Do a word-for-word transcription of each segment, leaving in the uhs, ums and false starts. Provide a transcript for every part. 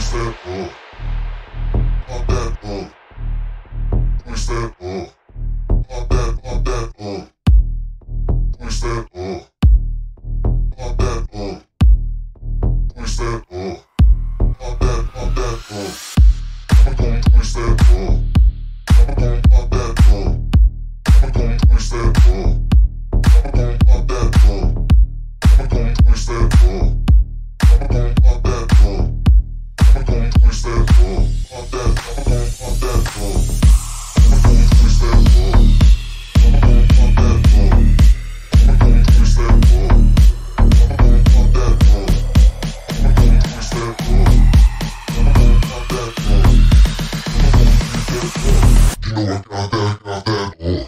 twist that, uh, pop that, uh, twist that, uh, pop that, pop that, uh, twist that, uh, pop that, uh, twist that, uh, pop that, pop that, uh, I'm gon' twist that, uh, I'm gon' pop that, uh, I'm gon' twist that, uh, I'm gon' pop that, uh, I'm gon' twist that, uh, I'm gon' pop that, uh, I'm gon' twist that, uh, pop that, I'm gon' pop that, uh, I'm gon' twist that, uh, I'm gon' pop that, uh, I'm gon' twist that, uh, I'm gon' pop that, uh, I'm gon' twist that, uh, I'm gon' pop that, uh, I'm gon' twist that, uh, you know I got that, got that, uh.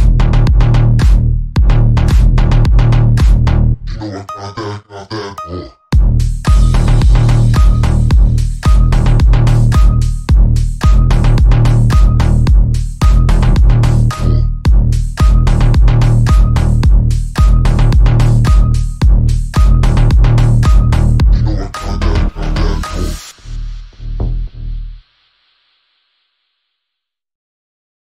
Got that, got that, uh.